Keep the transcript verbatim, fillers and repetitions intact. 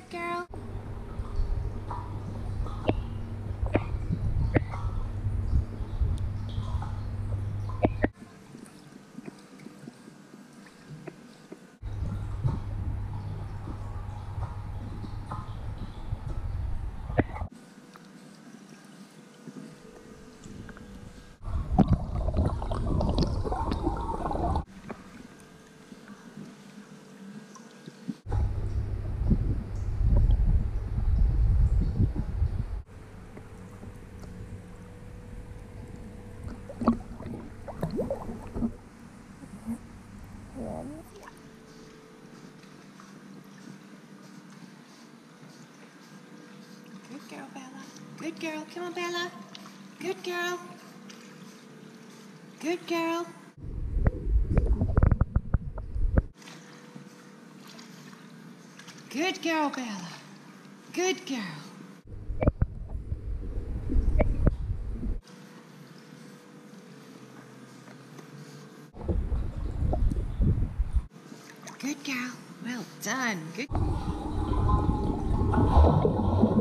Good girl. Good girl, Bella. Good girl. Come on, Bella. Good girl. Good girl. Good girl, Bella. Good girl. Good girl. Well done. Good.